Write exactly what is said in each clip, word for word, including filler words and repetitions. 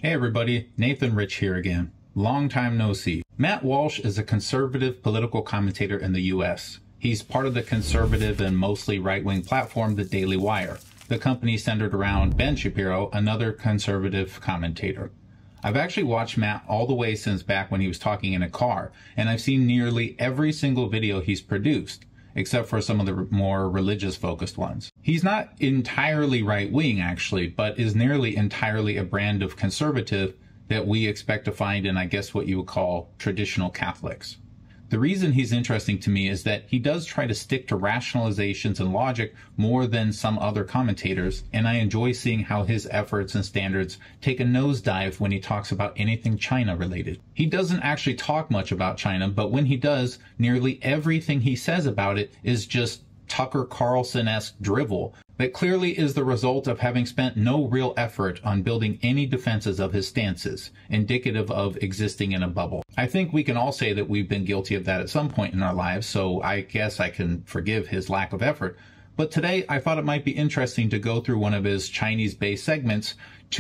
Hey everybody, Nathan Rich here again. Long time no see. Matt Walsh is a conservative political commentator in the U S. He's part of the conservative and mostly right-wing platform, The Daily Wire. The company centered around Ben Shapiro, another conservative commentator. I've actually watched Matt all the way since back when he was talking in a car, and I've seen nearly every single video he's produced, except for some of the more religious-focused ones. He's not entirely right-wing, actually, but is nearly entirely a brand of conservative that we expect to find in, I guess, what you would call traditional Catholics. The reason he's interesting to me is that he does try to stick to rationalizations and logic more than some other commentators, and I enjoy seeing how his efforts and standards take a nosedive when he talks about anything China-related. He doesn't actually talk much about China, but when he does, nearly everything he says about it is just Tucker Carlson-esque drivel that clearly is the result of having spent no real effort on building any defenses of his stances, indicative of existing in a bubble. I think we can all say that we've been guilty of that at some point in our lives, so I guess I can forgive his lack of effort. But today, I thought it might be interesting to go through one of his Chinese-based segments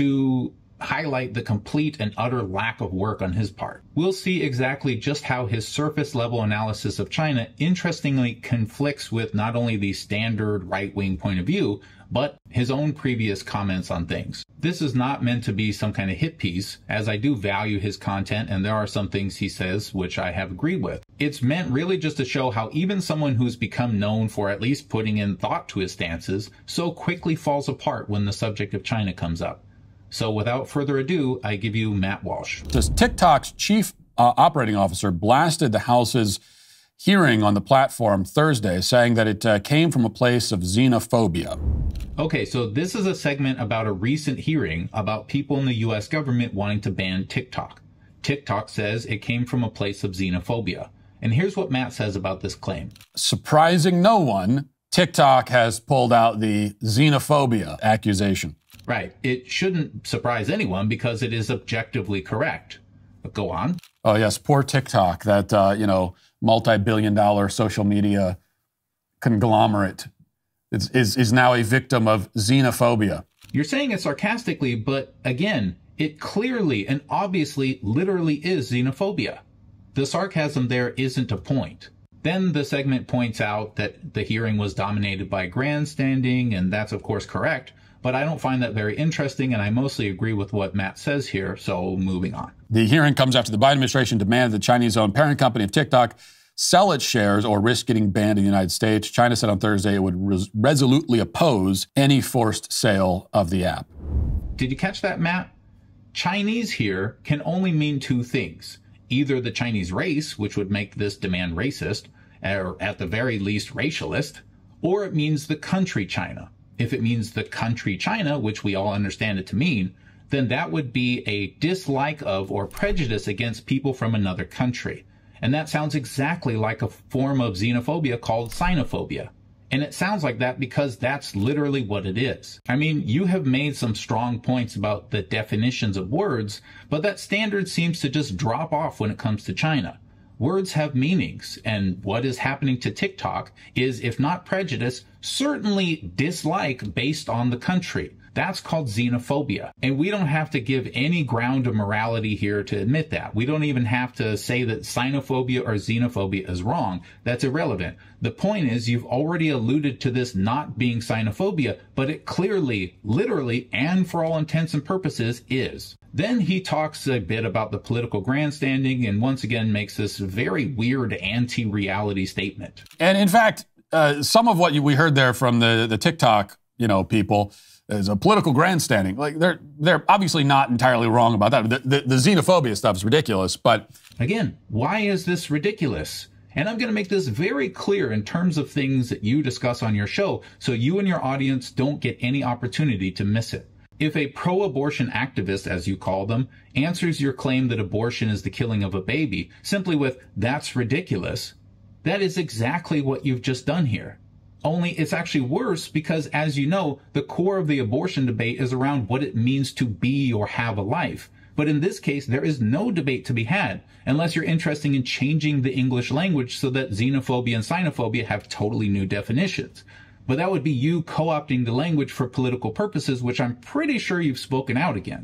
to highlight the complete and utter lack of work on his part. We'll see exactly just how his surface-level analysis of China interestingly conflicts with not only the standard right-wing point of view, but his own previous comments on things. This is not meant to be some kind of hit piece, as I do value his content and there are some things he says which I have agreed with. It's meant really just to show how even someone who's become known for at least putting in thought to his stances so quickly falls apart when the subject of China comes up. So without further ado, I give you Matt Walsh. Just TikTok's chief uh, operating officer blasted the House's hearing on the platform Thursday, saying that it uh, came from a place of xenophobia. Okay, so this is a segment about a recent hearing about people in the U S government wanting to ban TikTok. TikTok says it came from a place of xenophobia. And here's what Matt says about this claim. Surprising no one, TikTok has pulled out the xenophobia accusation. Right. It shouldn't surprise anyone because it is objectively correct. But go on. Oh, yes. Poor TikTok, that, uh, you know, multi-billion dollar social media conglomerate is, is, is now a victim of xenophobia. You're saying it sarcastically, but again, it clearly and obviously literally is xenophobia. The sarcasm there isn't a point. Then the segment points out that the hearing was dominated by grandstanding, and that's of course correct. But I don't find that very interesting, and I mostly agree with what Matt says here, so moving on. The hearing comes after the Biden administration demanded the Chinese-owned parent company of TikTok sell its shares or risk getting banned in the United States. China said on Thursday it would res- resolutely oppose any forced sale of the app. Did you catch that, Matt? Chinese here can only mean two things. Either the Chinese race, which would make this demand racist, or at the very least racialist, or it means the country China. If it means the country China, which we all understand it to mean, then that would be a dislike of or prejudice against people from another country. And that sounds exactly like a form of xenophobia called sinophobia. And it sounds like that because that's literally what it is. I mean, you have made some strong points about the definitions of words, but that standard seems to just drop off when it comes to China. Words have meanings, and what is happening to TikTok is, if not prejudice, certainly dislike based on the country. That's called xenophobia. And we don't have to give any ground of morality here to admit that. We don't even have to say that sinophobia or xenophobia is wrong. That's irrelevant. The point is, you've already alluded to this not being sinophobia, but it clearly, literally, and for all intents and purposes is. Then he talks a bit about the political grandstanding and once again makes this very weird anti-reality statement. And in fact, uh, some of what you, we heard there from the, the TikTok, you know, people is a political grandstanding. Like they're they're obviously not entirely wrong about that. The, the, the xenophobia stuff is ridiculous, but again, why is this ridiculous? And I'm going to make this very clear in terms of things that you discuss on your show, so you and your audience don't get any opportunity to miss it. If a pro-abortion activist, as you call them, answers your claim that abortion is the killing of a baby simply with, "That's ridiculous," that is exactly what you've just done here. Only it's actually worse because, as you know, the core of the abortion debate is around what it means to be or have a life. But in this case, there is no debate to be had unless you're interested in changing the English language so that xenophobia and sinophobia have totally new definitions. But that would be you co-opting the language for political purposes, which I'm pretty sure you've spoken out against.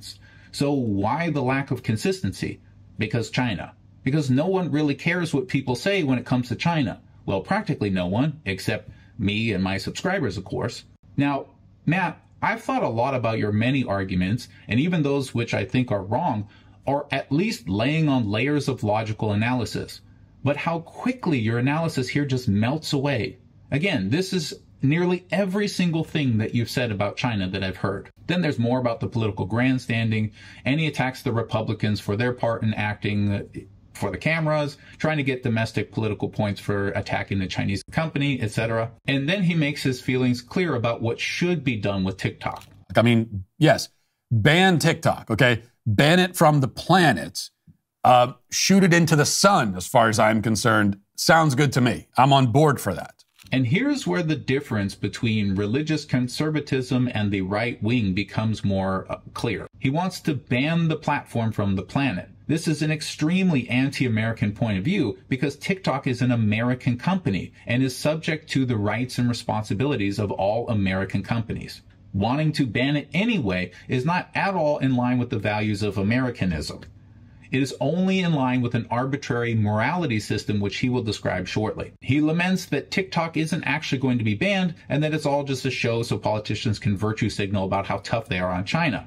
So why the lack of consistency? Because China. Because no one really cares what people say when it comes to China. Well, practically no one, except me and my subscribers, of course. Now, Matt, I've thought a lot about your many arguments, and even those which I think are wrong, are at least laying on layers of logical analysis. But how quickly your analysis here just melts away. Again, this is nearly every single thing that you've said about China that I've heard. Then there's more about the political grandstanding, and he attacks the Republicans for their part in acting for the cameras, trying to get domestic political points for attacking the Chinese company, et cetera. And then he makes his feelings clear about what should be done with TikTok. I mean, yes, ban TikTok, okay? Ban it from the planet. Uh, shoot it into the sun, as far as I'm concerned. Sounds good to me. I'm on board for that. And here's where the difference between religious conservatism and the right wing becomes more uh, clear. He wants to ban the platform from the planet. This is an extremely anti-American point of view because TikTok is an American company and is subject to the rights and responsibilities of all American companies. Wanting to ban it anyway is not at all in line with the values of Americanism. It is only in line with an arbitrary morality system, which he will describe shortly. He laments that TikTok isn't actually going to be banned and that it's all just a show so politicians can virtue signal about how tough they are on China.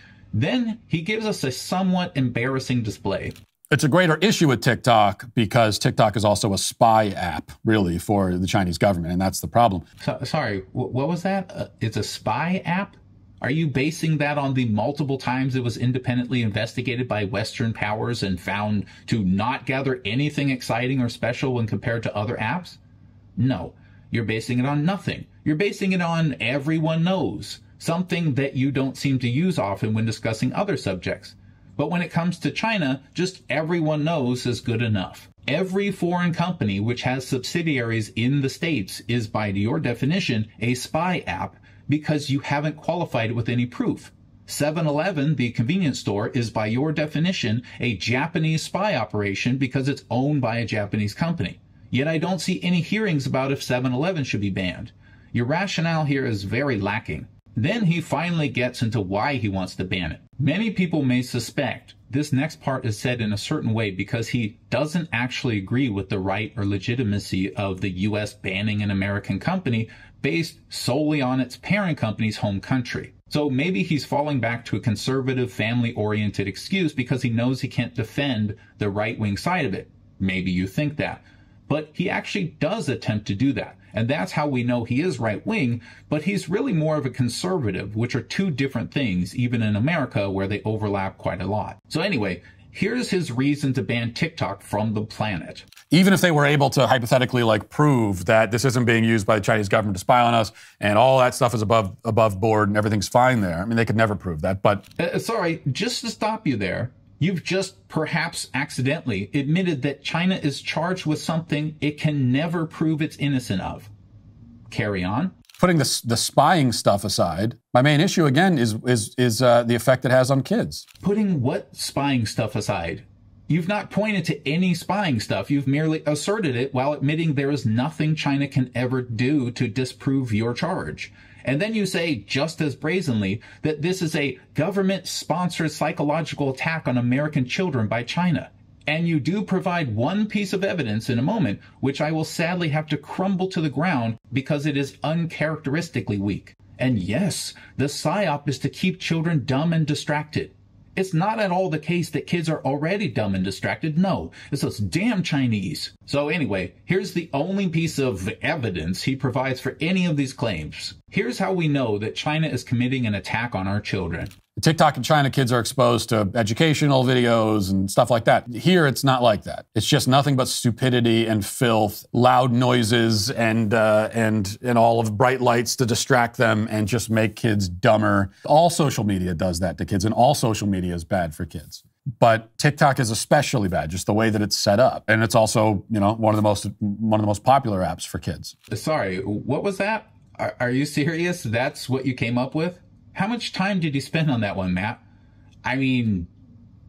Then he gives us a somewhat embarrassing display. It's a greater issue with TikTok because TikTok is also a spy app, really, for the Chinese government, and that's the problem. So, sorry, what was that? Uh, it's a spy app? Are you basing that on the multiple times it was independently investigated by Western powers and found to not gather anything exciting or special when compared to other apps? No, you're basing it on nothing. You're basing it on everyone knows, something that you don't seem to use often when discussing other subjects. But when it comes to China, just everyone knows is good enough. Every foreign company which has subsidiaries in the States is, by your definition, a spy app, because you haven't qualified it with any proof. seven eleven, the convenience store, is by your definition a Japanese spy operation because it's owned by a Japanese company. Yet I don't see any hearings about if seven eleven should be banned. Your rationale here is very lacking. Then he finally gets into why he wants to ban it. Many people may suspect this next part is said in a certain way because he doesn't actually agree with the right or legitimacy of the U S banning an American company based solely on its parent company's home country. So maybe he's falling back to a conservative, family-oriented excuse because he knows he can't defend the right-wing side of it. Maybe you think that. But he actually does attempt to do that. And that's how we know he is right-wing, but he's really more of a conservative, which are two different things, even in America, where they overlap quite a lot. So anyway, here's his reason to ban TikTok from the planet. Even if they were able to hypothetically like prove that this isn't being used by the Chinese government to spy on us and all that stuff is above above board and everything's fine there. I mean, they could never prove that, but... Uh, sorry, just to stop you there, you've just perhaps accidentally admitted that China is charged with something it can never prove it's innocent of. Carry on. Putting the, the spying stuff aside, my main issue, again, is, is, is uh, the effect it has on kids. Putting what spying stuff aside? You've not pointed to any spying stuff. You've merely asserted it while admitting there is nothing China can ever do to disprove your charge. And then you say, just as brazenly, that this is a government-sponsored psychological attack on American children by China. And you do provide one piece of evidence in a moment, which I will sadly have to crumble to the ground because it is uncharacteristically weak. And yes, the psyop is to keep children dumb and distracted. It's not at all the case that kids are already dumb and distracted. No, it's those damn Chinese. So anyway, here's the only piece of evidence he provides for any of these claims. Here's how we know that China is committing an attack on our children. TikTok in China, kids are exposed to educational videos and stuff like that. Here, it's not like that. It's just nothing but stupidity and filth, loud noises, and uh, and and all of bright lights to distract them and just make kids dumber. All social media does that to kids, and all social media is bad for kids. But TikTok is especially bad, just the way that it's set up, and it's also, you know, one of the most one of the most popular apps for kids. Sorry, what was that? Are, are you serious? That's what you came up with? How much time did you spend on that one, Matt? I mean,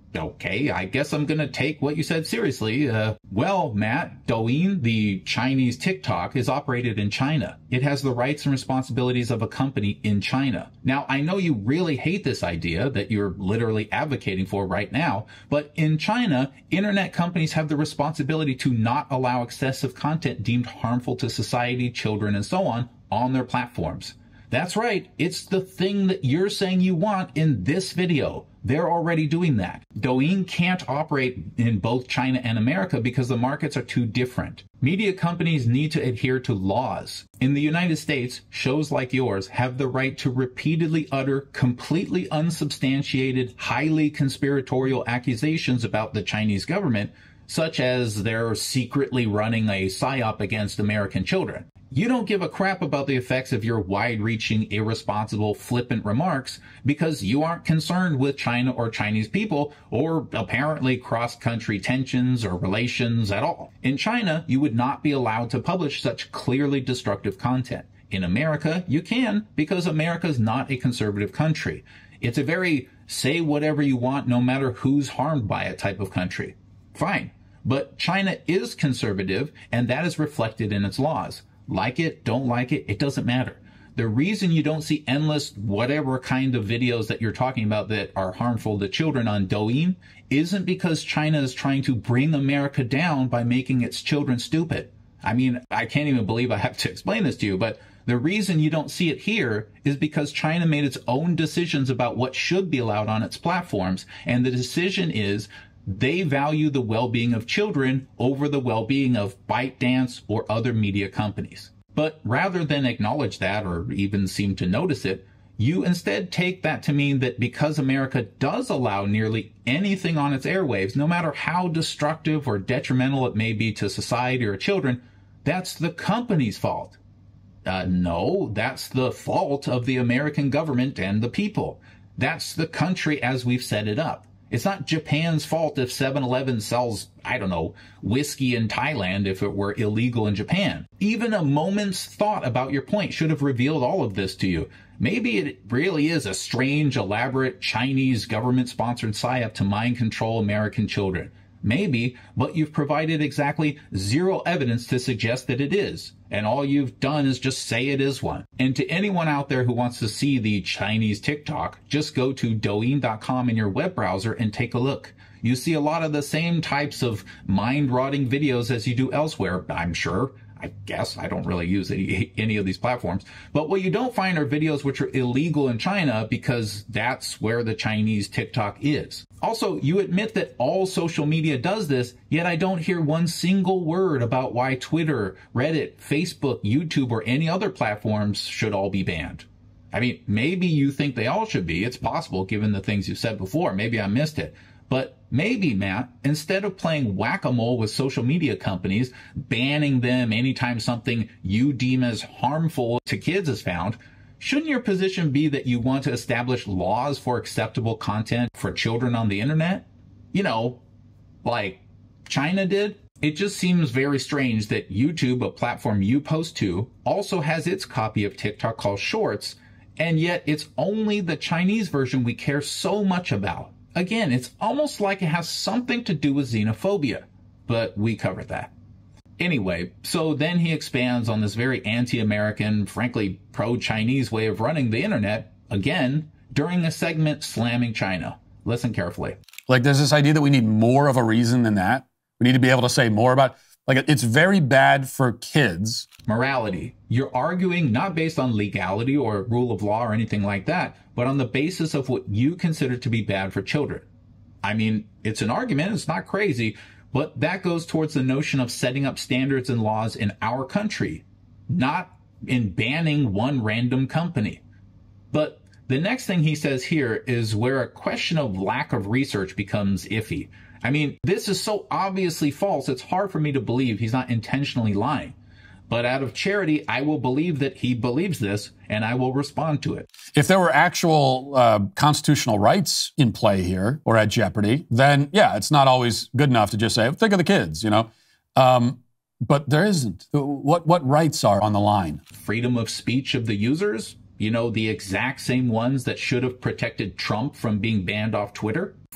Okay, I guess I'm going to take what you said seriously. Uh, well, Matt, Douyin, the Chinese TikTok, is operated in China. It has the rights and responsibilities of a company in China. Now, I know you really hate this idea that you're literally advocating for right now, but in China, internet companies have the responsibility to not allow excessive content deemed harmful to society, children, and so on on their platforms. That's right. It's the thing that you're saying you want in this video. They're already doing that. Douyin can't operate in both China and America because the markets are too different. Media companies need to adhere to laws. In the United States, shows like yours have the right to repeatedly utter completely unsubstantiated, highly conspiratorial accusations about the Chinese government, such as they're secretly running a psyop against American children. You don't give a crap about the effects of your wide-reaching, irresponsible, flippant remarks because you aren't concerned with China or Chinese people or apparently cross-country tensions or relations at all. In China, you would not be allowed to publish such clearly destructive content. In America, you can because America's not a conservative country. It's a very say whatever you want no matter who's harmed by it type of country. Fine. But China is conservative, and that is reflected in its laws. Like it, don't like it, it doesn't matter. The reason you don't see endless whatever kind of videos that you're talking about that are harmful to children on Douyin isn't because China is trying to bring America down by making its children stupid. I mean, I can't even believe I have to explain this to you, but the reason you don't see it here is because China made its own decisions about what should be allowed on its platforms, and the decision is they value the well-being of children over the well-being of ByteDance or other media companies. But rather than acknowledge that or even seem to notice it, you instead take that to mean that because America does allow nearly anything on its airwaves, no matter how destructive or detrimental it may be to society or children, that's the company's fault. Uh, no, that's the fault of the American government and the people. That's the country as we've set it up. It's not Japan's fault if seven eleven sells, I don't know, whiskey in Thailand if it were illegal in Japan. Even a moment's thought about your point should have revealed all of this to you. Maybe it really is a strange, elaborate Chinese government-sponsored psyop to mind control American children. Maybe, but you've provided exactly zero evidence to suggest that it is. And all you've done is just say it is one. And to anyone out there who wants to see the Chinese TikTok, just go to douyin dot com in your web browser and take a look. You see a lot of the same types of mind-rotting videos as you do elsewhere, I'm sure. I guess I don't really use any, any of these platforms. But what you don't find are videos which are illegal in China because that's where the Chinese TikTok is. Also, you admit that all social media does this, yet I don't hear one single word about why Twitter, Reddit, Facebook, YouTube, or any other platforms should all be banned. I mean, maybe you think they all should be. It's possible given the things you've said before. Maybe I missed it. But maybe, Matt, instead of playing whack-a-mole with social media companies, banning them anytime something you deem as harmful to kids is found, shouldn't your position be that you want to establish laws for acceptable content for children on the internet? You know, like China did? It just seems very strange that YouTube, a platform you post to, also has its copy of TikTok called Shorts, and yet it's only the Chinese version we care so much about. Again, it's almost like it has something to do with xenophobia, but we covered that. Anyway, so then he expands on this very anti-American, frankly pro-Chinese way of running the internet, again, during a segment slamming China. Listen carefully. Like, there's this idea that we need more of a reason than that. We need to be able to say more about, like, it's very bad for kids. Morality. You're arguing not based on legality or rule of law or anything like that, but on the basis of what you consider to be bad for children. I mean, it's an argument, it's not crazy, but that goes towards the notion of setting up standards and laws in our country, not in banning one random company. But the next thing he says here is where a question of lack of research becomes iffy. I mean, this is so obviously false, it's hard for me to believe he's not intentionally lying. But out of charity, I will believe that he believes this, and I will respond to it. If there were actual uh, constitutional rights in play here or at jeopardy, then, yeah, it's not always good enough to just say, think of the kids, you know. Um, but there isn't. What, what rights are on the line? Freedom of speech of the users? You know, the exact same ones that should have protected Trump from being banned off Twitter?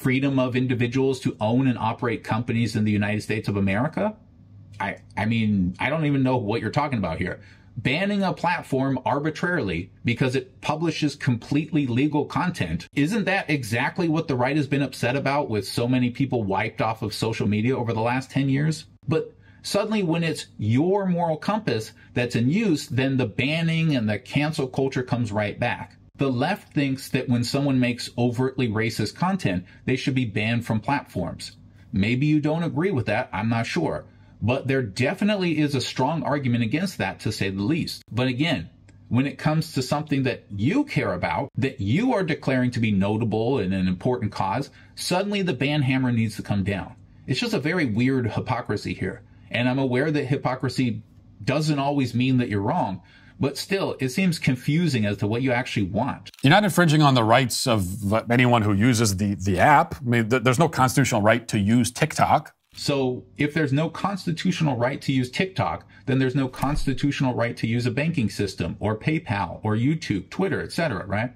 freedom of individuals to own and operate companies in the United States of America? I, I mean, I don't even know what you're talking about here. Banning a platform arbitrarily because it publishes completely legal content, isn't that exactly what the right has been upset about with so many people wiped off of social media over the last ten years? But suddenly when it's your moral compass that's in use, then the banning and the cancel culture comes right back. The left thinks that when someone makes overtly racist content, they should be banned from platforms. Maybe you don't agree with that, I'm not sure. But there definitely is a strong argument against that, to say the least. But again, when it comes to something that you care about, that you are declaring to be notable and an important cause, suddenly the ban hammer needs to come down. It's just a very weird hypocrisy here. And I'm aware that hypocrisy doesn't always mean that you're wrong, but still, it seems confusing as to what you actually want. You're not infringing on the rights of anyone who uses the, the app. I mean, th- there's no constitutional right to use TikTok. So if there's no constitutional right to use TikTok, then there's no constitutional right to use a banking system or PayPal or YouTube, Twitter, et cetera, right?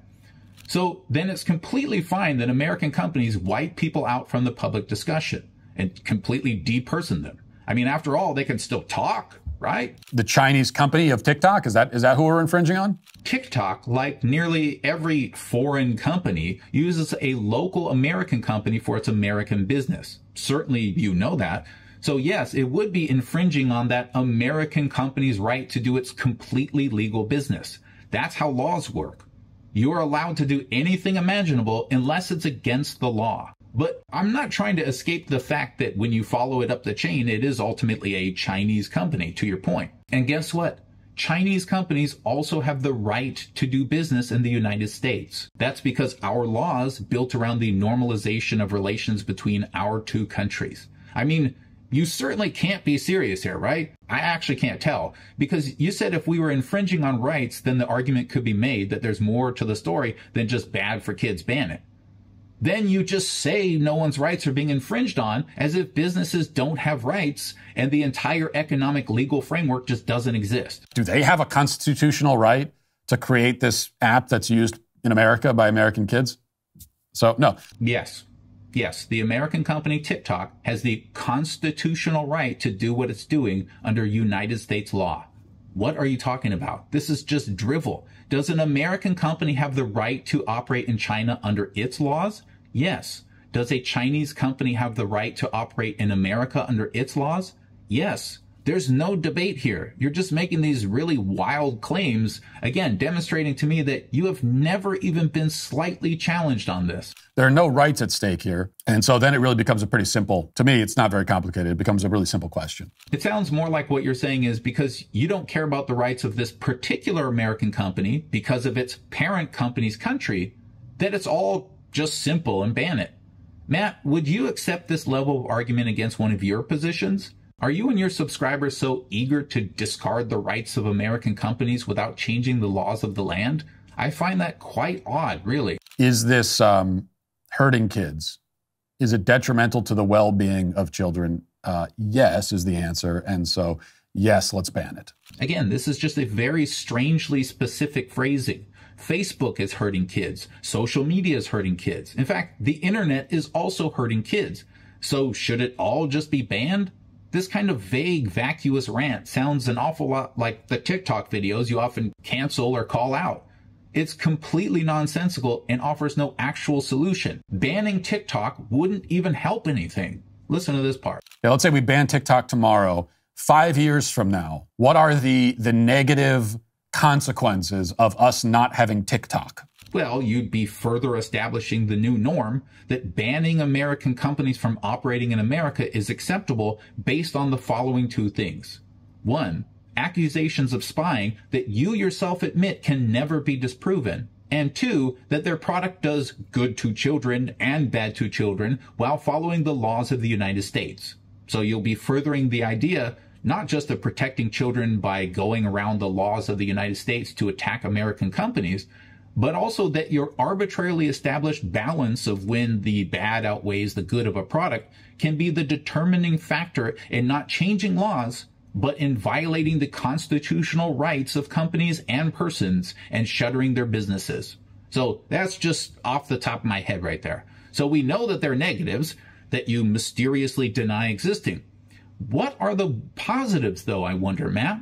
So then it's completely fine that American companies wipe people out from the public discussion and completely deperson them. I mean, after all, they can still talk, right? The Chinese company of TikTok, is that is that who we're infringing on? TikTok, like nearly every foreign company, uses a local American company for its American business. Certainly you know that. So yes, it would be infringing on that American company's right to do its completely legal business. That's how laws work. You're allowed to do anything imaginable unless it's against the law. But I'm not trying to escape the fact that when you follow it up the chain, it is ultimately a Chinese company, to your point. And guess what? Chinese companies also have the right to do business in the United States. That's because our laws built around the normalization of relations between our two countries. I mean, you certainly can't be serious here, right? I actually can't tell, because you said if we were infringing on rights, then the argument could be made that there's more to the story than just bad for kids, ban it. Then you just say no one's rights are being infringed on, as if businesses don't have rights and the entire economic legal framework just doesn't exist. Do they have a constitutional right to create this app that's used in America by American kids? So, no. Yes. Yes, the American company TikTok has the constitutional right to do what it's doing under United States law. What are you talking about? This is just drivel. Does an American company have the right to operate in China under its laws? Yes. Does a Chinese company have the right to operate in America under its laws? Yes. There's no debate here. You're just making these really wild claims, again, demonstrating to me that you have never even been slightly challenged on this. There are no rights at stake here. And so then it really becomes a pretty simple, to me, it's not very complicated. It becomes a really simple question. It sounds more like what you're saying is because you don't care about the rights of this particular American company because of its parent company's country, that it's all just simple and ban it. Matt, would you accept this level of argument against one of your positions? Are you and your subscribers so eager to discard the rights of American companies without changing the laws of the land? I find that quite odd, really. Is this um, hurting kids? Is it detrimental to the well-being of children? Uh, yes, is the answer. And so, yes, let's ban it. Again, this is just a very strangely specific phrasing. Facebook is hurting kids. Social media is hurting kids. In fact, the internet is also hurting kids. So should it all just be banned? This kind of vague, vacuous rant sounds an awful lot like the TikTok videos you often cancel or call out. It's completely nonsensical and offers no actual solution. Banning TikTok wouldn't even help anything. Listen to this part. Yeah, let's say we ban TikTok tomorrow. Five years from now, what are the, the negative consequences of us not having TikTok? Well, you'd be further establishing the new norm that banning American companies from operating in America is acceptable based on the following two things. One, accusations of spying that you yourself admit can never be disproven. And two, that their product does good to children and bad to children while following the laws of the United States. So you'll be furthering the idea not just of protecting children by going around the laws of the United States to attack American companies, but also that your arbitrarily established balance of when the bad outweighs the good of a product can be the determining factor in not changing laws, but in violating the constitutional rights of companies and persons and shuttering their businesses. So that's just off the top of my head right there. So we know that they're negatives that you mysteriously deny existing. What are the positives, though, I wonder, Matt?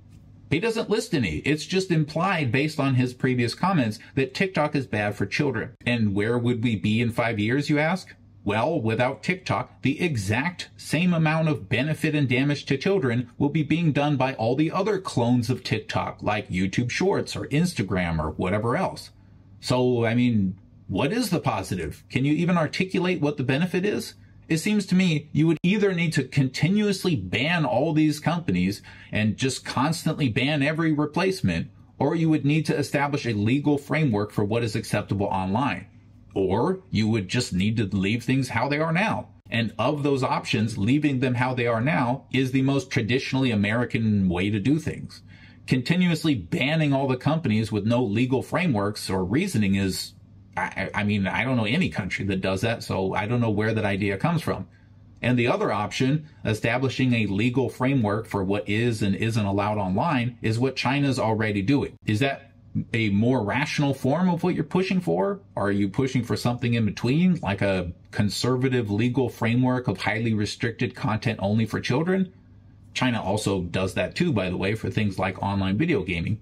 He doesn't list any. It's just implied based on his previous comments that TikTok is bad for children. And where would we be in five years, you ask? Well, without TikTok, the exact same amount of benefit and damage to children will be being done by all the other clones of TikTok, like YouTube Shorts or Instagram or whatever else. So, I mean, what is the positive? Can you even articulate what the benefit is? It seems to me you would either need to continuously ban all these companies and just constantly ban every replacement, or you would need to establish a legal framework for what is acceptable online. Or you would just need to leave things how they are now. And of those options, leaving them how they are now is the most traditionally American way to do things. Continuously banning all the companies with no legal frameworks or reasoning is, I, I mean, I don't know any country that does that, so I don't know where that idea comes from. And the other option, establishing a legal framework for what is and isn't allowed online, is what China's already doing. Is that a more rational form of what you're pushing for? Or are you pushing for something in between, like a conservative legal framework of highly restricted content only for children? China also does that too, by the way, for things like online video gaming.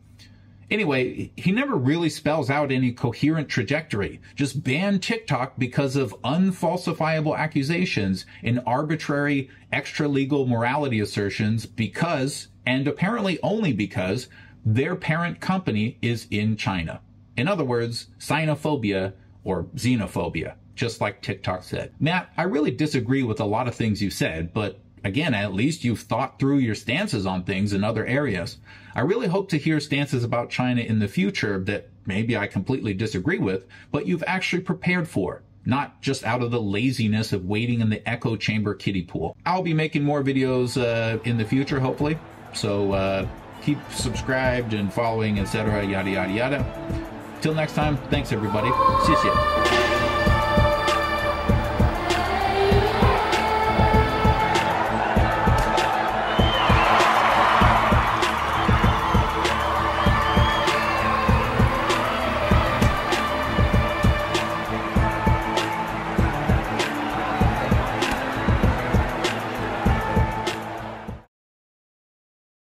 Anyway, he never really spells out any coherent trajectory. Just ban TikTok because of unfalsifiable accusations and arbitrary extra-legal morality assertions because, and apparently only because, their parent company is in China. In other words, Sinophobia or xenophobia, just like TikTok said. Matt, I really disagree with a lot of things you said, but again, at least you've thought through your stances on things in other areas. I really hope to hear stances about China in the future that maybe I completely disagree with, but you've actually prepared for, not just out of the laziness of waiting in the echo chamber kiddie pool. I'll be making more videos uh, in the future, hopefully. So uh, keep subscribed and following, et cetera, yada, yada, yada. Till next time, thanks everybody. 谢谢.